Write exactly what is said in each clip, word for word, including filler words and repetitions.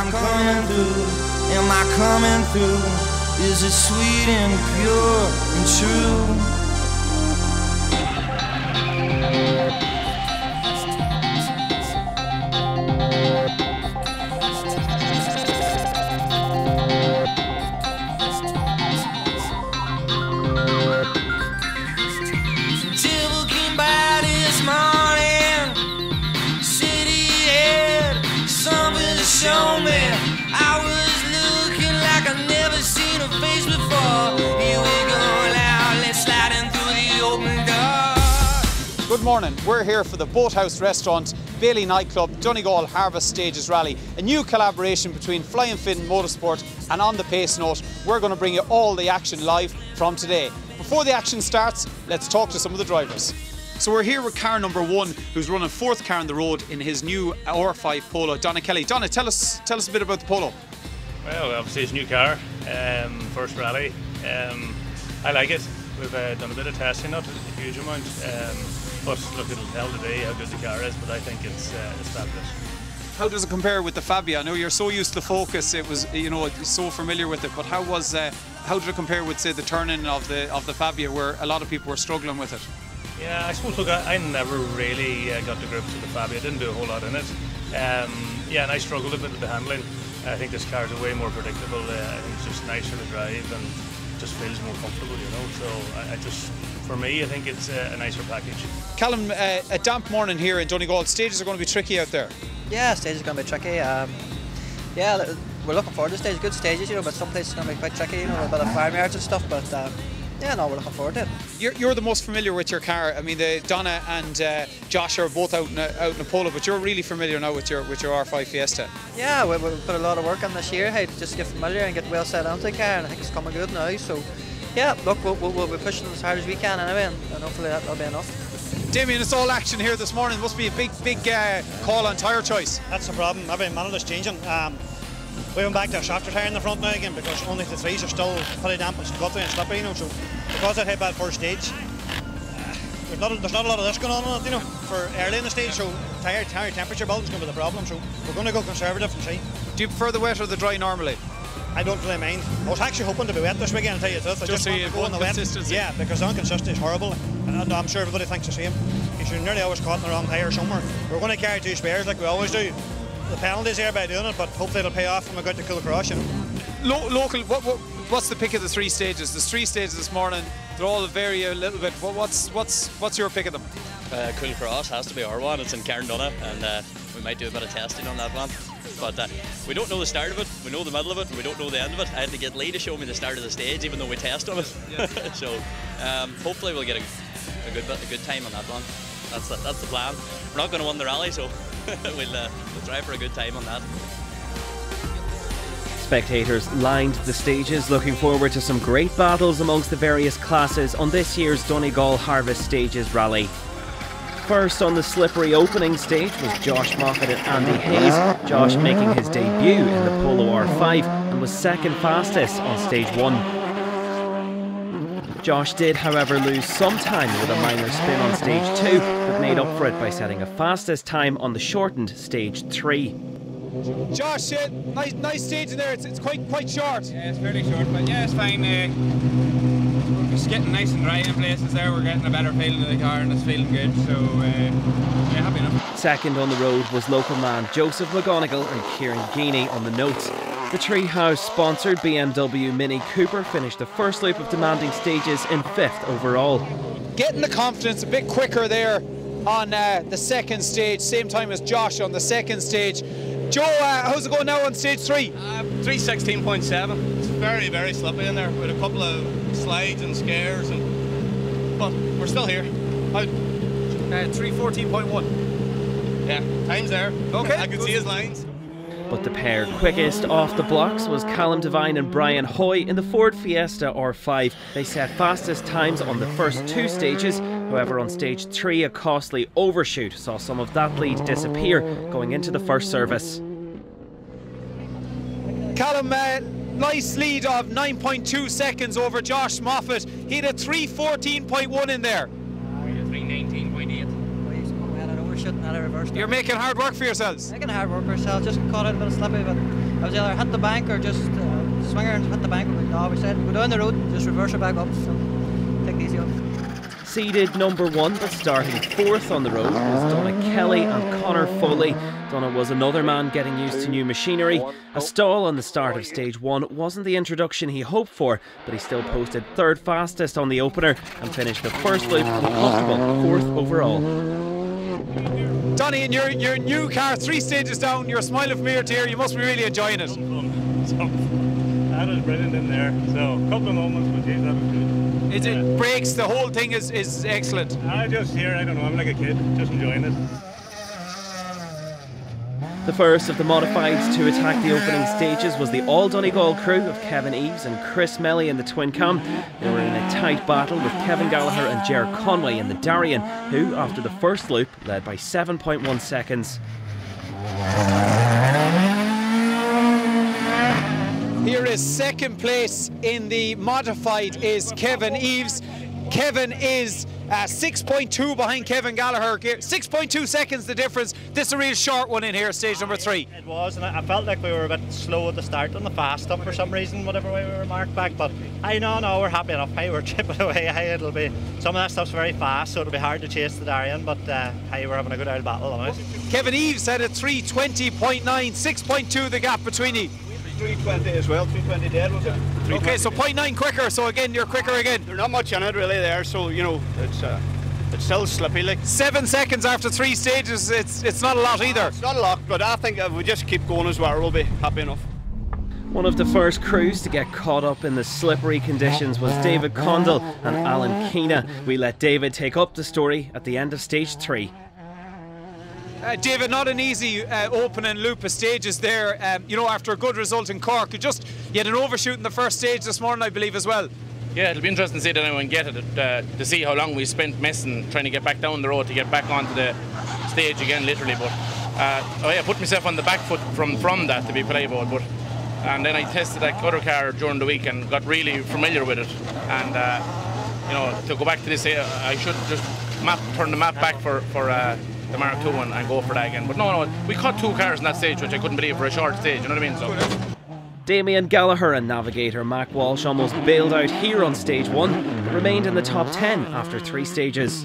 I'm coming through, am I coming through? Is it sweet and pure and true? Show me, I was looking like I've never seen a face before. Here we go now, let's slide in through the open door. Good morning, we're here for the Boathouse Restaurant, Bailey Nightclub, Donegal Harvest Stages Rally, a new collaboration between Flyin Finn Motorsport and On the Pace Note. We're going to bring you all the action live from today. Before the action starts, let's talk to some of the drivers. So we're here with car number one, who's running fourth car on the road in his new R five Polo, Donna Kelly. Donna, tell us tell us a bit about the Polo. Well, obviously it's a new car, um, first rally. Um, I like it. We've uh, done a bit of testing, not a huge amount, um, but look, it'll tell today how good the car is. But I think it's uh, it's fabulous. How does it compare with the Fabia? I know you're so used to the Focus; it was, you know, you're so familiar with it. But how was uh, how did it compare with, say, the turning of the of the Fabia, where a lot of people were struggling with it? Yeah, I suppose, look, I, I never really uh, got to grips with the Fabia. I didn't do a whole lot in it. Um, yeah, and I struggled a bit with the handling. I think this car is way more predictable. Uh, I think it's just nicer to drive and just feels more comfortable, you know. So I, I just, for me, I think it's a, a nicer package. Callum, uh, a damp morning here in Donegal. Stages are going to be tricky out there. Yeah, stages are going to be tricky. Um, yeah, we're looking forward to stages. Good stages, you know, but some places are going to be quite tricky, you know, a bit of farm yards and stuff. But um, yeah, no, we're looking forward to it. You're, you're the most familiar with your car. I mean, the Donna and uh, Josh are both out in, a, out in a Polo, but you're really familiar now with your with your R five Fiesta. Yeah, we, we put a lot of work on this year. Hey, just get familiar and get well set onto the car, and I think it's coming good now. So, yeah, look, we'll, we'll, we'll be pushing as hard as we can anyway, and, and hopefully that'll be enough. Damien, it's all action here this morning. Must be a big, big uh, call on tyre choice. That's the problem. Every minute is changing. Um, we went back to a softer tyre in the front now again because only the threes are still pretty damp and guthrie and slippery, you know. So because I hit that first stage, uh, there's not a, there's not a lot of this going on in it, you know, for early in the stage. So tyre tyre temperature building is going to be the problem. So we're going to go conservative and see. Do you prefer the wet or the dry normally? I don't really mind. I was actually hoping to be wet this weekend, to tell you the truth. I just, just want to go in the wet. Yeah, because the inconsistency is horrible, and I'm sure everybody thinks the same. You're nearly always caught in the wrong tyre somewhere. We're going to carry two spares like we always do. The penalty's there by doing it, but hopefully it'll pay off when we go to Cool Cross, you know. Lo local, what, what, what's the pick of the three stages? There's three stages this morning. They're all vary a little bit. What, what's what's what's your pick of them? Uh, Cool Cross has to be our one. It's in Cairndonagh, and uh, we might do a bit of testing on that one. But uh, we don't know the start of it, we know the middle of it, and we don't know the end of it. I had to get Lee to show me the start of the stage, even though we test on it. Yeah. So um, hopefully we'll get a, a good a good time on that one. That's the, that's the plan. We're not going to win the rally, so we'll, uh, we'll try for a good time on that. Spectators lined the stages, looking forward to some great battles amongst the various classes on this year's Donegal Harvest Stages Rally. First on the slippery opening stage was Josh Moffat and Andy Hayes, Josh making his debut in the Polo R five and was second fastest on stage one. Josh did, however, lose some time with a minor spin on stage two, but made up for it by setting a fastest time on the shortened stage three. Josh, uh, nice, nice stage in there. It's, it's quite quite short. Yeah, it's fairly short, but yeah, it's fine. Uh, we're just getting nice and dry in places there. We're getting a better feeling of the car, and it's feeling good. So uh, yeah, happy enough. Second on the road was local man Joseph McGonigal and Kieran Geeney on the notes. The Treehouse-sponsored B M W Mini Cooper finished the first loop of demanding stages in fifth overall. Getting the confidence a bit quicker there on uh, the second stage, same time as Josh on the second stage. Joe, uh, how's it going now on stage three? Uh, three sixteen point seven. It's very, very slippy in there with a couple of slides and scares, and but we're still here. How? Uh, three fourteen point one. Yeah, time's there. Okay, I can see his lines. But the pair quickest off the blocks was Callum Devine and Brian Hoy in the Ford Fiesta R five. They set fastest times on the first two stages. However, on stage three, a costly overshoot saw some of that lead disappear going into the first service. Callum, uh, nice lead of nine point two seconds over Josh Moffat. He had a three fourteen point one in there. three nineteen point eight. Overshoot and had a reverse. You're making hard work for yourselves. Making hard work for ourselves, just caught out a bit of slippy, but I was either hit the bank or just uh, swing her and hit the bank. But no, we said go down the road and just reverse her back up. So take it easy up. Seeded number one, but starting fourth on the road, was Donna Kelly and Connor Foley. Donna was another man getting used to new machinery. A stall on the start of stage one wasn't the introduction he hoped for, but he still posted third fastest on the opener and finished the first loop with a comfortable fourth overall. Donny, in your, your new car, three stages down, you're smiling from ear to ear, you must be really enjoying it. So, that was brilliant in there, so a couple of moments, but geez, that was good. Is it yeah. Brakes, the whole thing is, is excellent. I just here, I don't know, I'm like a kid, just enjoying it. The first of the modifieds to attack the opening stages was the all Donegal crew of Kevin Eves and Chris Melly in the twin cam. They were in a tight battle with Kevin Gallagher and Ger Conway in the Darien, who, after the first loop, led by seven point one seconds. Here is second place in the modified is Kevin Eves. Kevin is uh, six point two behind Kevin Gallagher. six point two seconds the difference. This is a real short one in here, stage number three. It was, and I felt like we were a bit slow at the start on the fast stuff for some reason, whatever way we were marked back. But I know, no, we're happy enough. Hey, we're chipping away. Hey, it'll be some of that stuff's very fast, so it'll be hard to chase the Darien. But uh, hey, we're having a good old battle on it. Kevin Eves had a three twenty point nine, six point two the gap between you. three twenty as well, three twenty dead was it? Okay, so point nine quicker, so again you're quicker again. There's not much in it really there, so you know it's uh, it's still slippy like. Seven seconds after three stages, it's it's not a lot either. It's not a lot, but I think if we just keep going as well, we'll be happy enough. One of the first crews to get caught up in the slippery conditions was David Condell and Alan Keena. We let David take up the story at the end of stage three. Uh, David, not an easy uh, opening loop of stages there, um, you know, after a good result in Cork. You just you had an overshoot in the first stage this morning, I believe, as well. Yeah, it'll be interesting to see that anyone get it, uh, to see how long we spent messing, trying to get back down the road to get back onto the stage again, literally. But uh, oh yeah, put myself on the back foot from, from that, to be polite about. But and then I tested that other car during the week and got really familiar with it. And uh, you know, to go back to this, uh, I should just map, turn the map back for for. Uh, the Mark two one and go for that again. But no, no, we caught two cars in that stage, which I couldn't believe for a short stage, you know what I mean? So. Damien Gallagher and navigator Mac Walsh almost bailed out here on stage one, but remained in the top ten after three stages.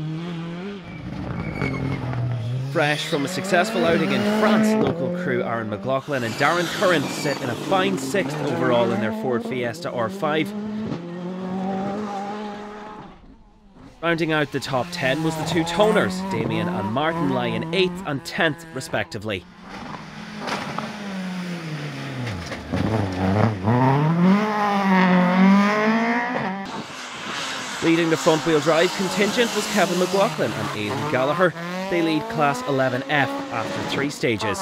Fresh from a successful outing in France, local crew Aaron McLaughlin and Darren Curran sit in a fine sixth overall in their Ford Fiesta R five. Rounding out the top ten was the two toners, Damien and Martin lie in eighth and tenth respectively. Leading the front wheel drive contingent was Kevin McLaughlin and Aidan Gallagher. They lead class eleven F after three stages.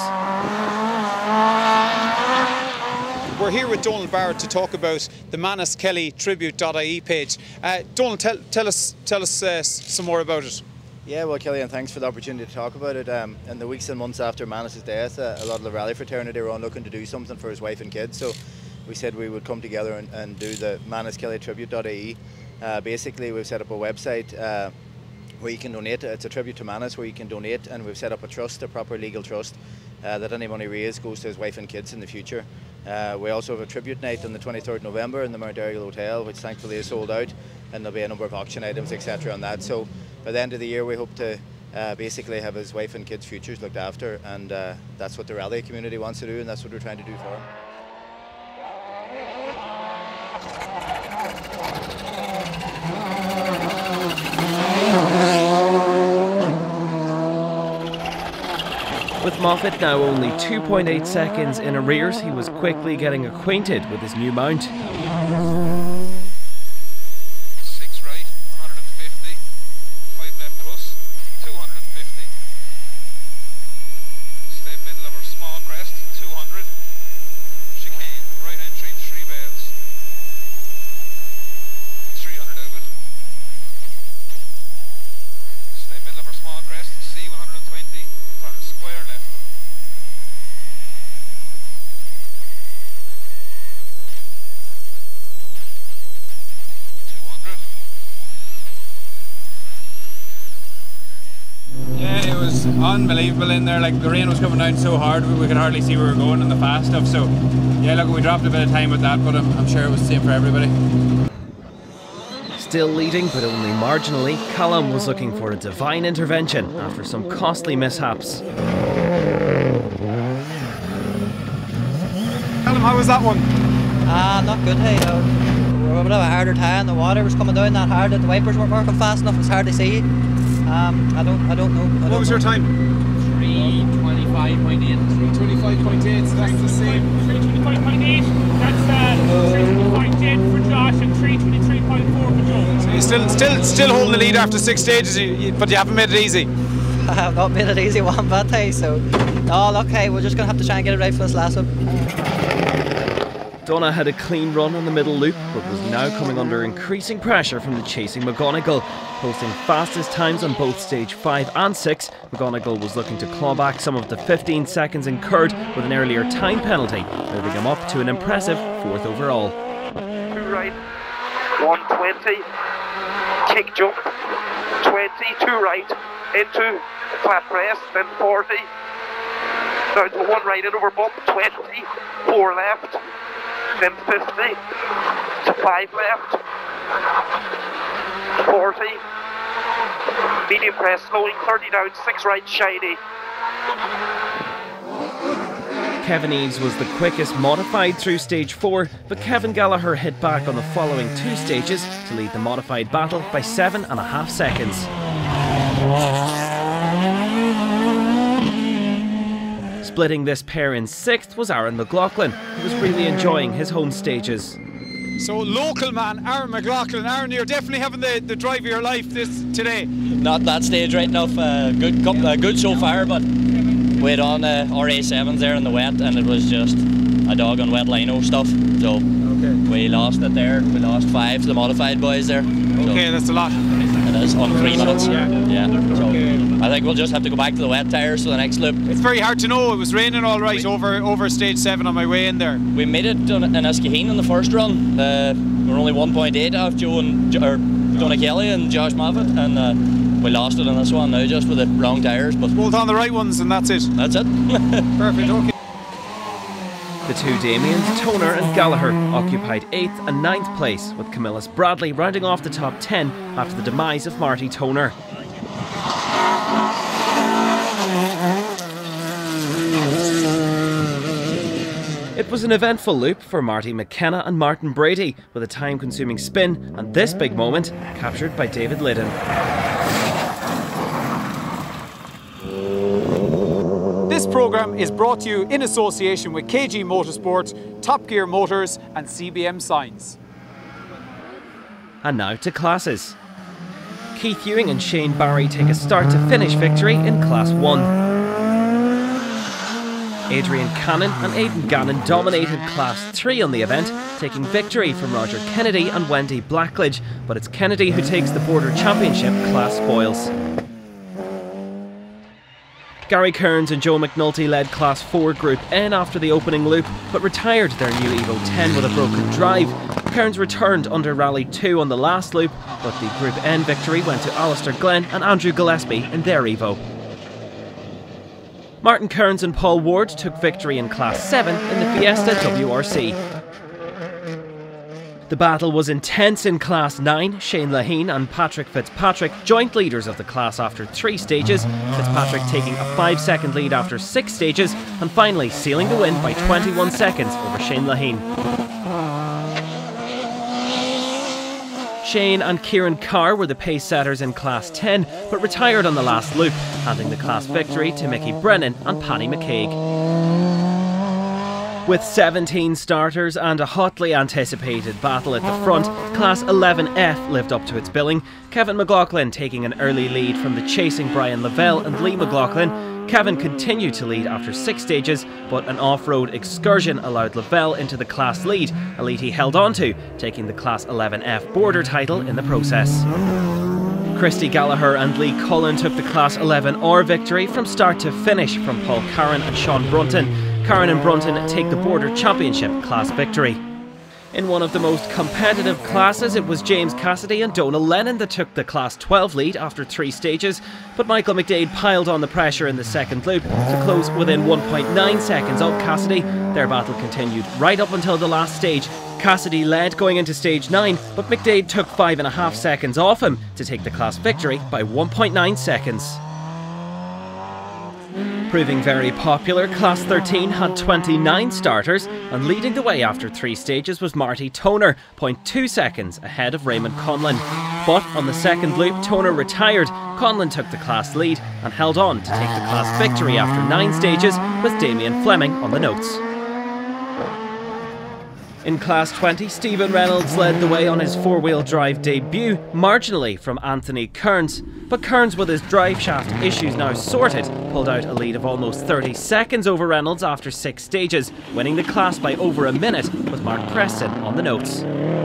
We're here with Donald Barrett to talk about the Manus Kelly tribute dot I E page. Uh, Donald, tell, tell us, tell us uh, some more about it. Yeah, well, Kelly, and thanks for the opportunity to talk about it. Um, in the weeks and months after Manus's death, uh, a lot of the rally fraternity were on looking to do something for his wife and kids, so we said we would come together and, and do the Manus Kelly tribute dot I E. Uh, basically, we've set up a website uh, where you can donate. It's a tribute to Manus where you can donate, and we've set up a trust, a proper legal trust, uh, that any money raised goes to his wife and kids in the future. Uh, we also have a tribute night on the twenty-third of November in the Mount Donegal Hotel, which thankfully is sold out, and there'll be a number of auction items, et cetera on that. So by the end of the year, we hope to uh, basically have his wife and kids' futures looked after, and uh, that's what the rally community wants to do, and that's what we're trying to do for him. With Moffat now only two point eight seconds in arrears, he was quickly getting acquainted with his new mount. Six right, one hundred fifty, five left plus, two hundred fifty. Stay middle of our small crest, two hundred. Chicane, right entry, three bails. three hundred out of it. Stay middle of our small crest, C one hundred twenty. Square left. it was unbelievable in there. Like, the rain was coming down so hard we, we could hardly see where we were going in the fast stuff. So yeah, look, we dropped a bit of time with that, but I'm, I'm sure it was the same for everybody. Still leading, but only marginally, Callum was looking for a divine intervention after some costly mishaps. Callum, how was that one? Ah, uh, not good, hey. Uh, we were a bit of a harder tire, and the water was coming down that hard that the wipers weren't working fast enough. It was hard to see. Um, I don't, I don't know. I what don't was know. your time? three twenty-five point eight. three twenty-five point eight, so that's the same. three twenty-five point eight, that's uh, three twenty-five point eight for Josh and three twenty-three point four for Joe. So you're still, still, still holding the lead after six stages, you, you, but you haven't made it easy. I have not made it easy one bit, hey, so no, look, hey, we're just going to have to try and get it right for this last one. Donna had a clean run on the middle loop, but was now coming under increasing pressure from the chasing McGonigal. Posting fastest times on both stage five and six, McGonigal was looking to claw back some of the fifteen seconds incurred with an earlier time penalty, moving him up to an impressive fourth overall. Two right, one twenty, kick jump, twenty, two right, into flat press, then forty, down to one right and over bump, twenty, four left, then fifty, to five left, forty, medium press slowing, thirty down, six right, shiny. Kevin Eves was the quickest modified through stage four, but Kevin Gallagher hit back on the following two stages to lead the modified battle by seven and a half seconds. Splitting this pair in sixth was Aaron McLaughlin, who was really enjoying his home stages. So local man, Aaron McLaughlin. Aaron, you're definitely having the, the drive of your life this today. Not that stage right enough, uh, good, uh, good so far, but we'd on uh, R A sevens there in the wet, and it was just a dog on wet lino stuff. So okay. We lost it there. We lost five to the modified boys there. Okay, so that's a lot. It is on three minutes. Yeah. yeah. So I think we'll just have to go back to the wet tyres for the next loop. It's very hard to know. It was raining all right over over stage seven on my way in there. We made it in Iskaheen in the first run. Uh, we were only one point eight off Joe and or Donegal and Josh Moffitt, and uh, we lost it in this one now just with the wrong tyres. But both on the right ones, and that's it. That's it. Perfect. Okay. The two Damians, Toner and Gallagher, occupied eighth and ninth place, with Camillus Bradley rounding off the top ten after the demise of Marty Toner. It was an eventful loop for Marty McKenna and Martin Brady, with a time-consuming spin and this big moment captured by David Liddon. This programme is brought to you in association with K G Motorsport, Top Gear Motors and C B M Signs. And now to classes. Keith Ewing and Shane Barry take a start-to-finish victory in Class one. Adrian Cannon and Aidan Gannon dominated Class three on the event, taking victory from Roger Kennedy and Wendy Blackledge, but it's Kennedy who takes the Border Championship Class spoils. Gary Kearns and Joe McNulty led Class four Group N after the opening loop, but retired their new Evo ten with a broken drive. Kearns returned under Rally two on the last loop, but the Group N victory went to Alistair Glenn and Andrew Gillespie in their Evo. Martin Kearns and Paul Ward took victory in Class seven in the Fiesta W R C. The battle was intense in Class nine. Shane Laheen and Patrick Fitzpatrick, joint leaders of the class after three stages, Fitzpatrick taking a five second lead after six stages and finally sealing the win by twenty-one seconds over Shane Laheen. Shane and Kieran Carr were the pace setters in Class ten, but retired on the last loop, handing the class victory to Mickey Brennan and Paddy McCaig. With seventeen starters and a hotly anticipated battle at the front, Class eleven F lived up to its billing, Kevin McLaughlin taking an early lead from the chasing Brian Lavelle and Lee McLaughlin. Kevin continued to lead after six stages, but an off-road excursion allowed Lavelle into the class lead, a lead he held on to, taking the Class eleven F border title in the process. Christy Gallagher and Lee Cullen took the Class eleven R victory from start to finish from Paul Curran and Sean Brunton. Curran and Brunton take the Border Championship Class victory. In one of the most competitive classes, it was James Cassidy and Donal Lennon that took the Class twelve lead after three stages, but Michael McDade piled on the pressure in the second loop to close within one point nine seconds of Cassidy. Their battle continued right up until the last stage. Cassidy led going into stage nine, but McDade took five and a half seconds off him to take the class victory by one point nine seconds. Proving very popular, Class thirteen had twenty-nine starters, and leading the way after three stages was Marty Toner, zero point two seconds ahead of Raymond Conlon. But on the second loop, Toner retired. Conlon took the class lead and held on to take the class victory after nine stages, with Damien Fleming on the notes. In Class twenty, Stephen Reynolds led the way on his four-wheel drive debut, marginally from Anthony Kearns. But Kearns, with his drive shaft issues now sorted, pulled out a lead of almost thirty seconds over Reynolds after six stages, winning the class by over a minute, with Mark Preston on the notes.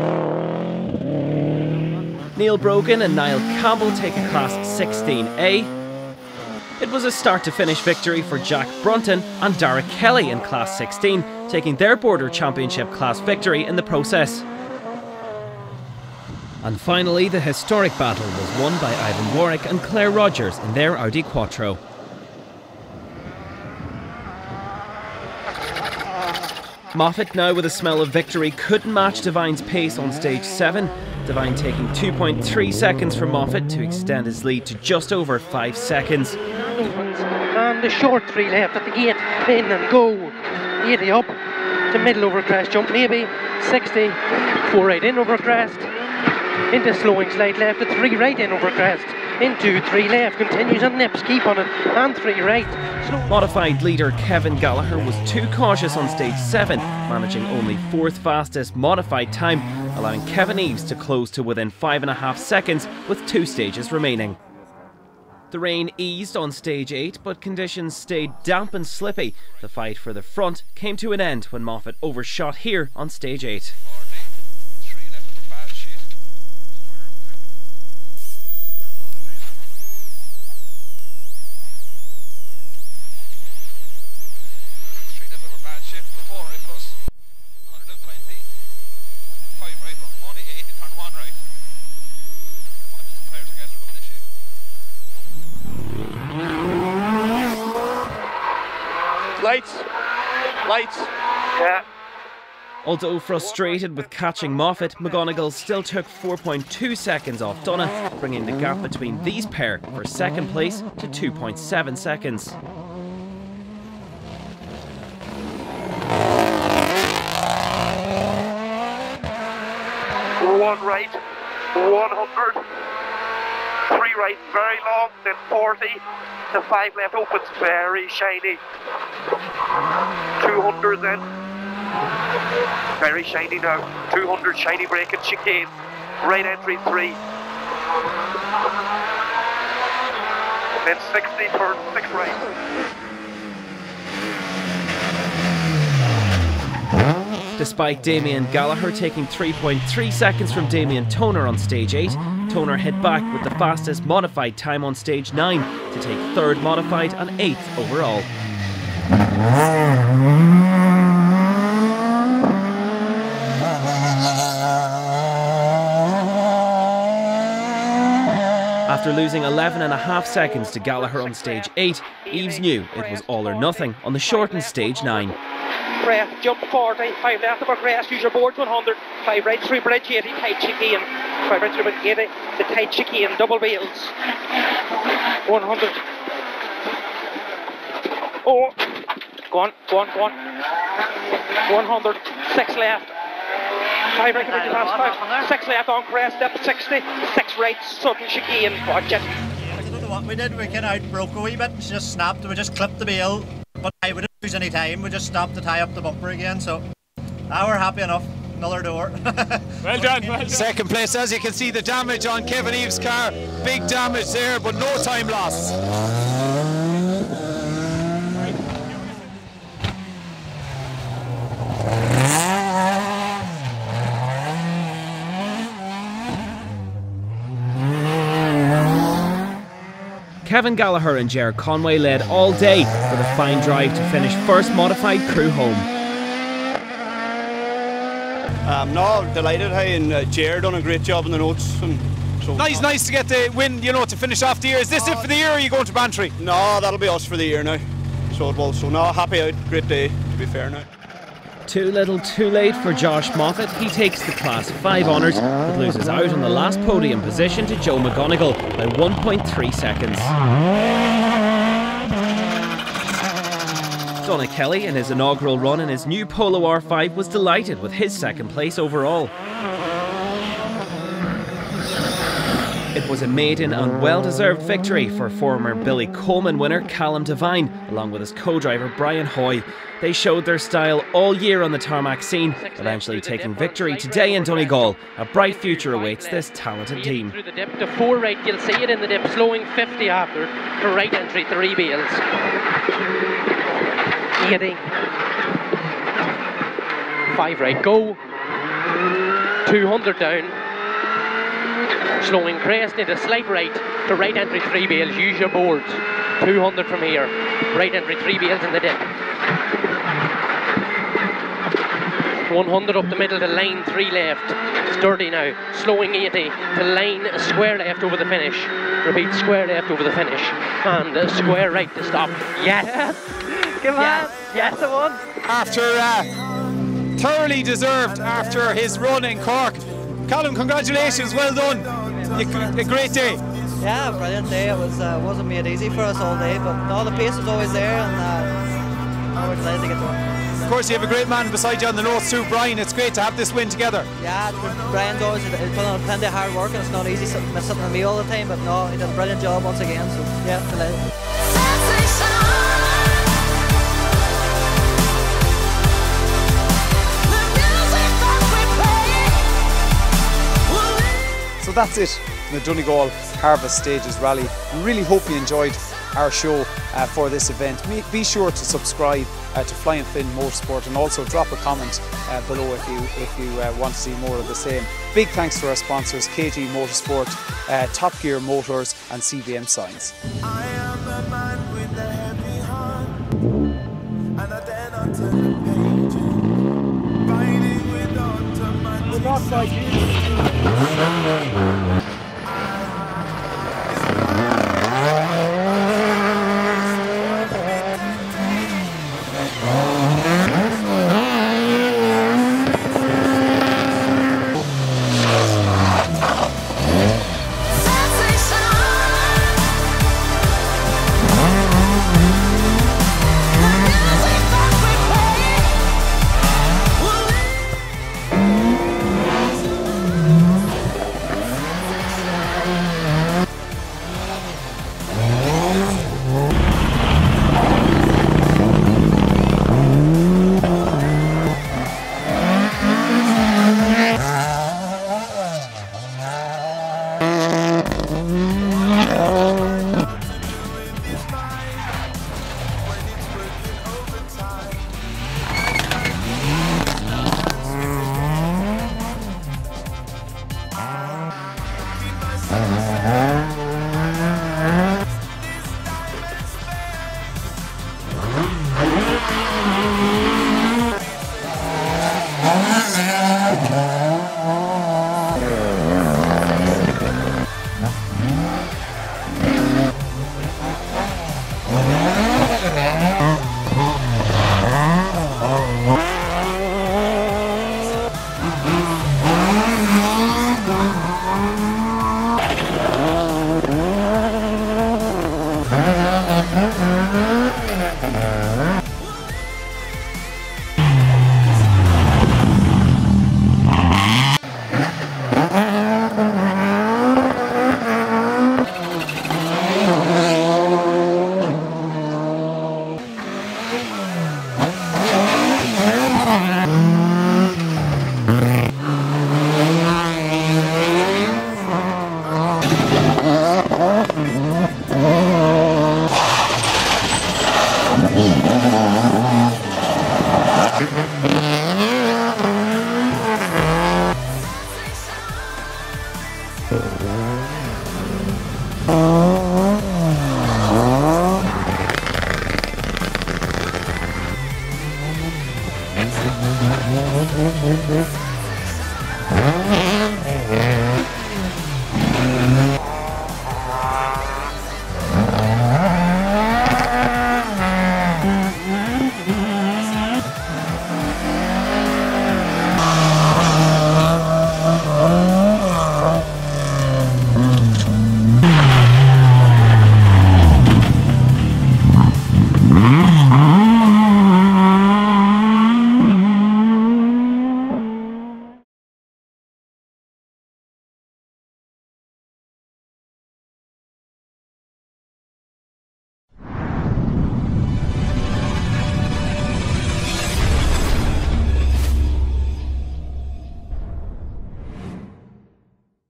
Neil Brogan and Niall Campbell take a Class sixteen A. It was a start-to-finish victory for Jack Brunton and Derek Kelly in Class sixteen, taking their Border Championship class victory in the process. And finally, the historic battle was won by Ivan Warwick and Claire Rogers in their Audi Quattro. Moffat, now with a smell of victory, couldn't match Devine's pace on stage seven. Devine taking two point three seconds from Moffat to extend his lead to just over five seconds. And the short three left at the gate, in and go, eighty up, to middle over crest jump maybe, sixty, four right in over crest, into slowing slide left, at three right in over crest, into three left, continues and nips, keep on it, and three right. Slow. Modified leader Kevin Gallagher was too cautious on stage seven, managing only fourth fastest modified time, allowing Kevin Eves to close to within five and a half seconds with two stages remaining. The rain eased on stage eight, but conditions stayed damp and slippy. The fight for the front came to an end when Moffat overshot here on stage eight. Lights, lights. Yeah. Although frustrated with catching Moffat, McGonigal still took four point two seconds off Donagh, bringing the gap between these pair for second place to two point seven seconds. One right, one hundred. Three right, very long, then forty. The five left opens, very shiny. two hundred then. Very shiny now. two hundred shiny break and chicane. Right entry three. Then sixty turn six right. Despite Damien Gallagher taking three point three seconds from Damien Toner on stage eight, Toner hit back with the fastest modified time on stage nine to take third modified and eighth overall. After losing eleven and a half seconds to Gallagher on stage eight, Eves knew it was all or nothing on the shortened stage nine. Crest, jump forty, five left over crest, use your boards one hundred, five right through bridge eighty, tight chicane, five right through bridge eighty, the tight chicane, double wheels, one hundred. Oh, go on, go on, go on, one hundred, six left, five right through bridge last, six left on crest, step sixty, six right, sudden chicane, watch it. I don't know what we did, we kind of broke a wee bit, she just snapped, we just clipped the wheel, but I wouldn't lose any time, we just stopped to tie up the bumper again, so now we're happy enough. Another door. Well done, well done. Second place, as you can see, the damage on Kevin Eves' car. Big damage there, but no time lost. Kevin Gallagher and Ger Conway led all day with a fine drive to finish first modified crew home. Um, no, delighted. Hey, and uh, Jared done a great job on the notes. And so nice, nice to get the win, you know, to finish off the year. Is this uh, it for the year, or are you going to Bantry? No, that'll be us for the year now. So it will. So no, happy out, great day, to be fair now. Too little, too late for Josh Moffat. He takes the Class five honours, but loses out on the last podium position to Joe McGonigal by one point three seconds. Donna Kelly, in his inaugural run in his new Polo R five, was delighted with his second place overall. It was a maiden and well-deserved victory for former Billy Coleman winner Callum Devine, along with his co-driver Brian Hoy. They showed their style all year on the tarmac scene, eventually taking victory today in Donegal. A bright future awaits this talented team. Through the dip to four right, you'll see it in the dip, slowing fifty after for right entry, three bales. eighty. Five right, go. two hundred down. Slowing crest into slight right to right entry, three bales. Use your boards. two hundred from here. Right entry, three bales in the dip. one hundred up the middle to line, three left. Sturdy now. Slowing eighty to line, square left over the finish. Repeat, square left over the finish. And uh, square right to stop. Yes! Come on! Yes, yes I won! After uh, thoroughly deserved after his run in Cork. Callum, congratulations, well done. A great day. Yeah, brilliant day. It was uh, wasn't made easy for us all day, but no, the pace was always there, and uh, we're glad to get done. Of course, you have a great man beside you on the notes too, Brian. It's great to have this win together. Yeah, Brian's always put on plenty of hard work, and it's not easy sitting, sitting on me all the time, but no, he did a brilliant job once again. So yeah, delighted. So that's it, the Donegal Harvest Stages Rally. I really hope you enjoyed our show uh, for this event. Be sure to subscribe uh, to Flyin Finn Motorsport, and also drop a comment uh, below if you if you uh, want to see more of the same. Big thanks to our sponsors, K G Motorsport, uh, Top Gear Motors and C B M Signs. I am the man with the heavy heart, and I dare not turn the pages, riding with automatic. We're not like you.